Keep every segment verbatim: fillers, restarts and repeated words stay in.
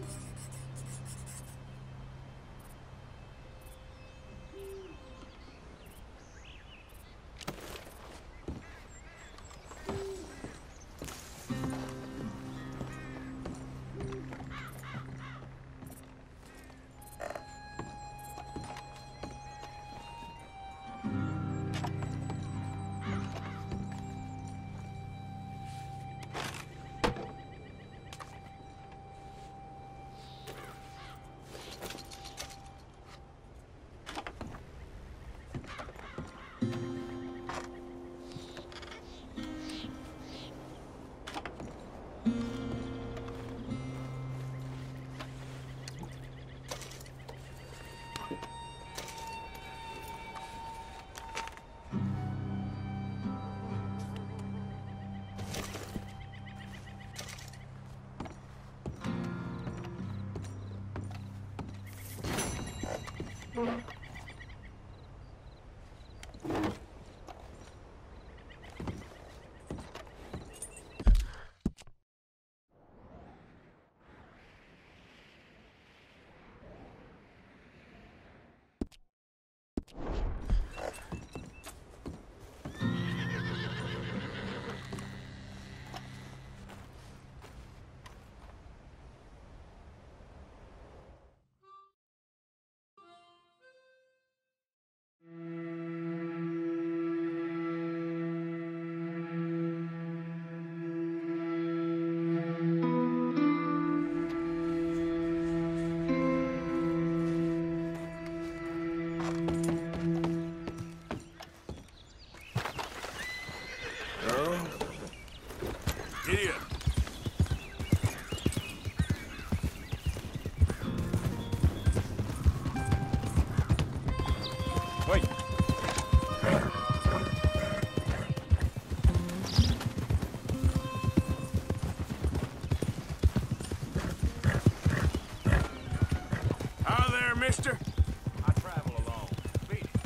Mister? I travel alone. Beat it.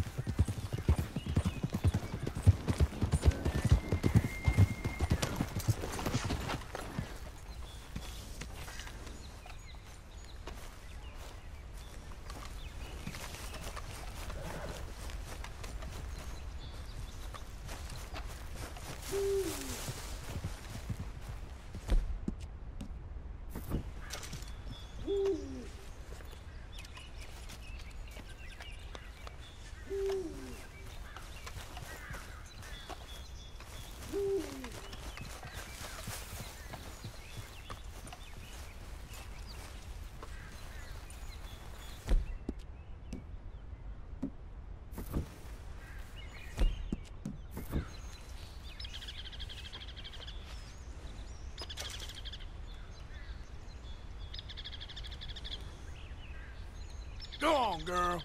Go on, girl.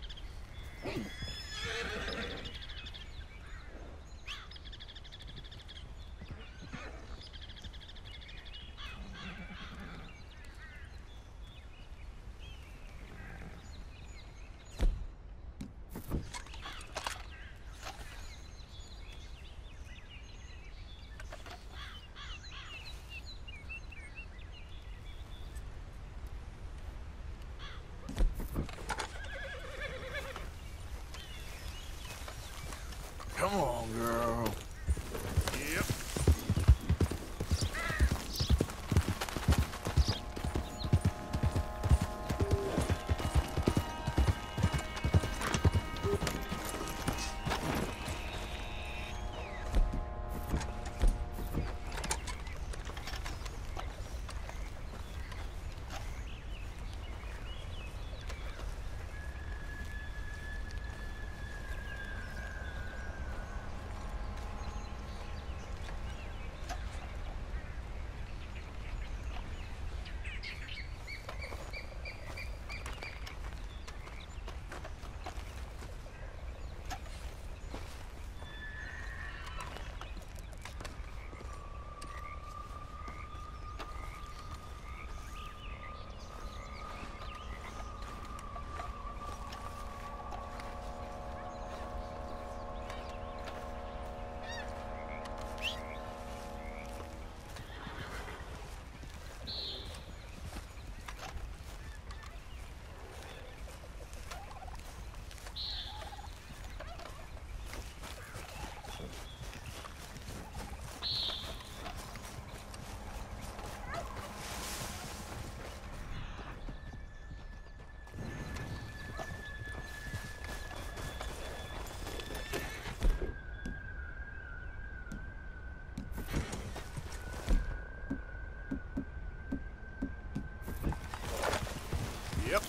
Yep.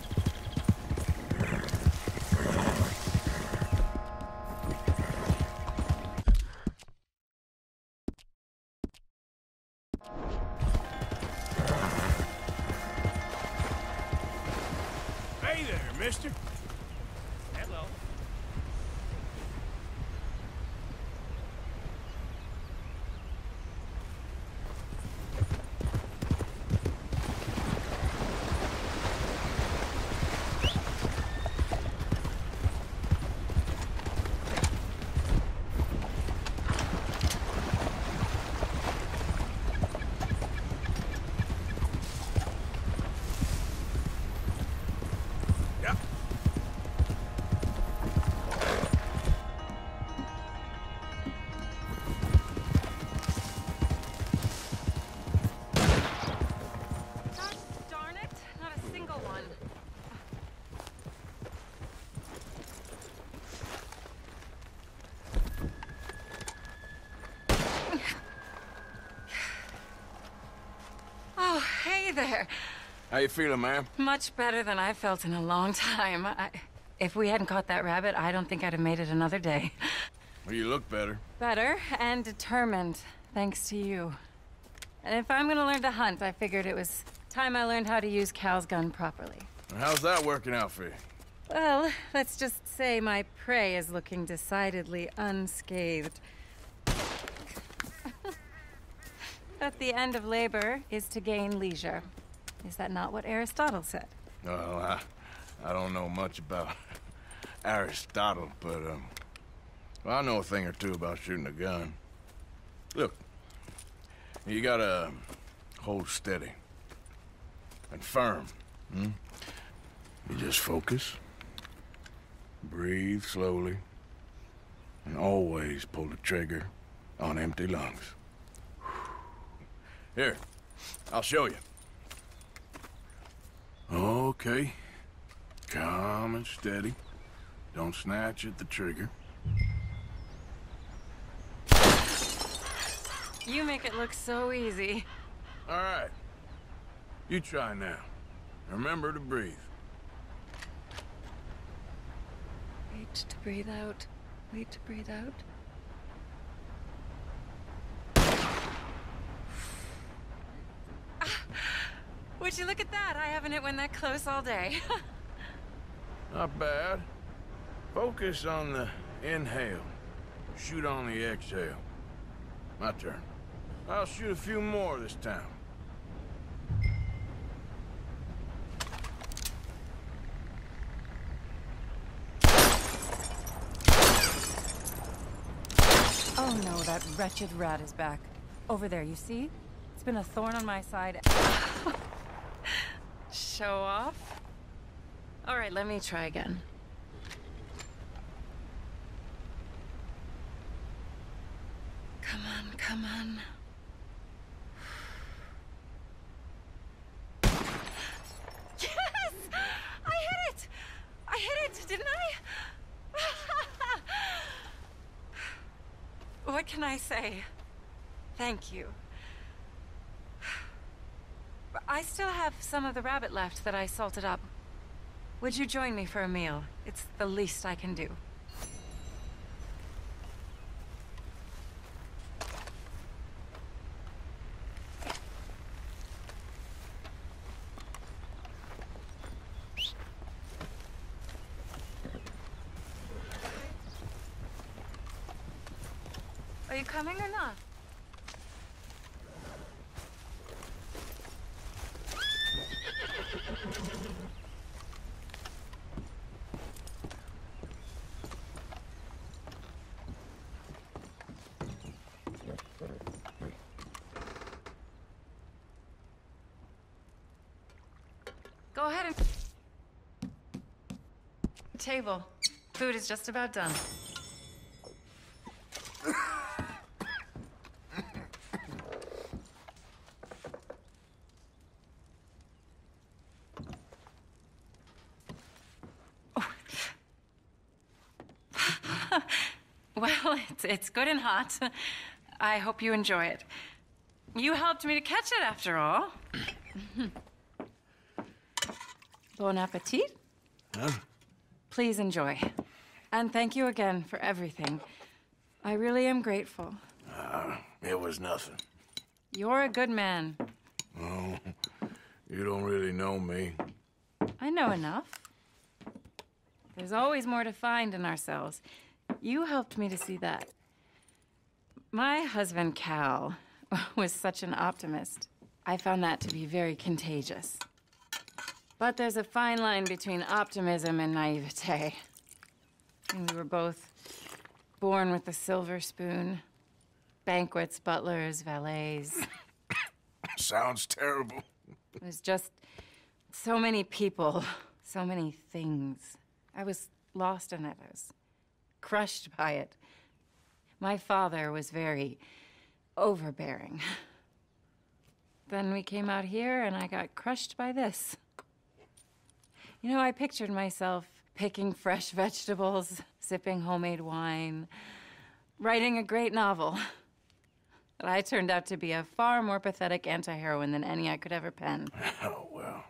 Hey there, mister. Hello. Yep. God darn it, not a single one. Oh, hey there. How you feeling, ma'am? Much better than I felt in a long time. I, if we hadn't caught that rabbit, I don't think I'd have made it another day. Well, you look better. Better and determined, thanks to you. And if I'm gonna learn to hunt, I figured it was time I learned how to use Cal's gun properly. How's that working out for you? Well, let's just say my prey is looking decidedly unscathed. But the end of labor is to gain leisure. Is that not what Aristotle said? Well, I, I don't know much about Aristotle, but, um, well, I know a thing or two about shooting a gun. Look, you gotta hold steady and firm, hmm? You just focus, breathe slowly, and always pull the trigger on empty lungs. Here, I'll show you. Okay. Calm and steady. Don't snatch at the trigger. You make it look so easy. All right. You try now. Remember to breathe. Wait to breathe out. Wait to breathe out. Would you look at that? I haven't hit one that close all day. Not bad. Focus on the inhale. Shoot on the exhale. My turn. I'll shoot a few more this time. Oh no, that wretched rat is back. Over there, you see? It's been a thorn on my side. Show off? All right, let me try again. Come on, come on. Yes! I hit it! I hit it, didn't I? What can I say? Thank you. I still have some of the rabbit left that I salted up. Would you join me for a meal? It's the least I can do. Are you coming or not? Go ahead and... Table. Food is just about done. Well, it's, it's good and hot. I hope you enjoy it. You helped me to catch it, after all. Bon appetit. Huh? Please enjoy. And thank you again for everything. I really am grateful. Uh, it was nothing. You're a good man. Oh, you don't really know me. I know enough. There's always more to find in ourselves. You helped me to see that. My husband, Cal, was such an optimist. I found that to be very contagious. But there's a fine line between optimism and naivete. And we were both born with the silver spoon. Banquets, butlers, valets. Sounds terrible. It was just so many people, so many things. I was lost in it. I was crushed by it. My father was very overbearing. Then we came out here and I got crushed by this. You know, I pictured myself picking fresh vegetables, sipping homemade wine, writing a great novel. But I turned out to be a far more pathetic anti-heroine than any I could ever pen. Oh, well.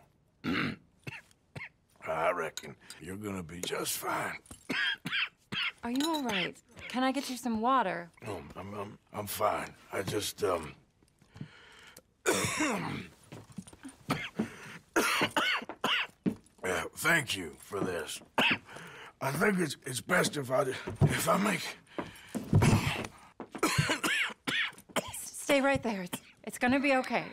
I reckon you're gonna be just fine. Are you all right? Can I get you some water? No, I'm, I'm, I'm fine. I just, um... yeah, thank you for this. I think it's, it's best if I, if I make... Stay right there. It's, it's gonna be okay.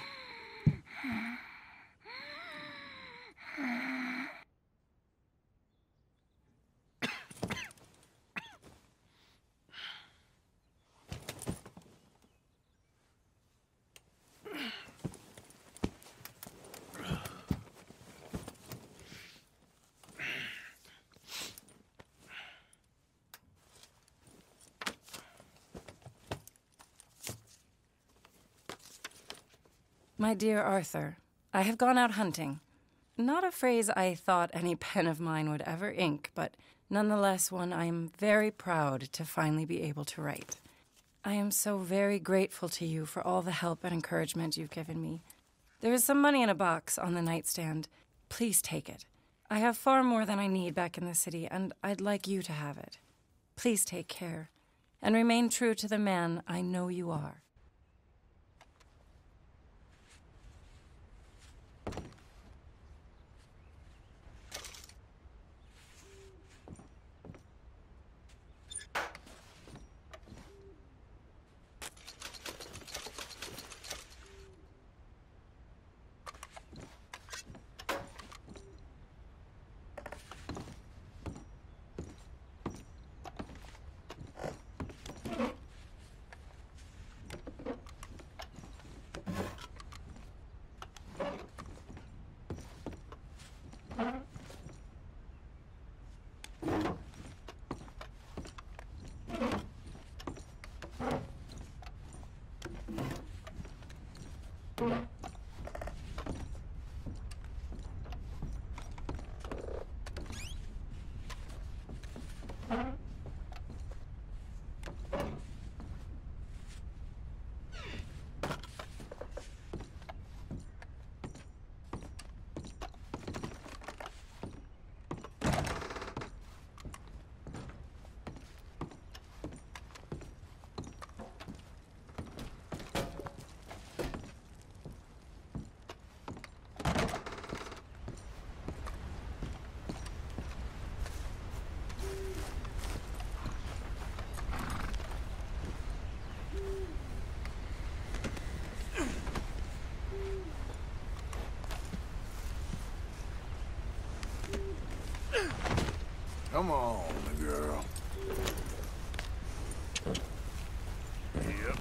My dear Arthur, I have gone out hunting. Not a phrase I thought any pen of mine would ever ink, but nonetheless one I am very proud to finally be able to write. I am so very grateful to you for all the help and encouragement you've given me. There is some money in a box on the nightstand. Please take it. I have far more than I need back in the city, and I'd like you to have it. Please take care, and remain true to the man I know you are. Come on, girl. Yep.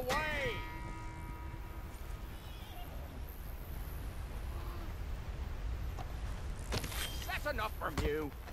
away! That's enough from you.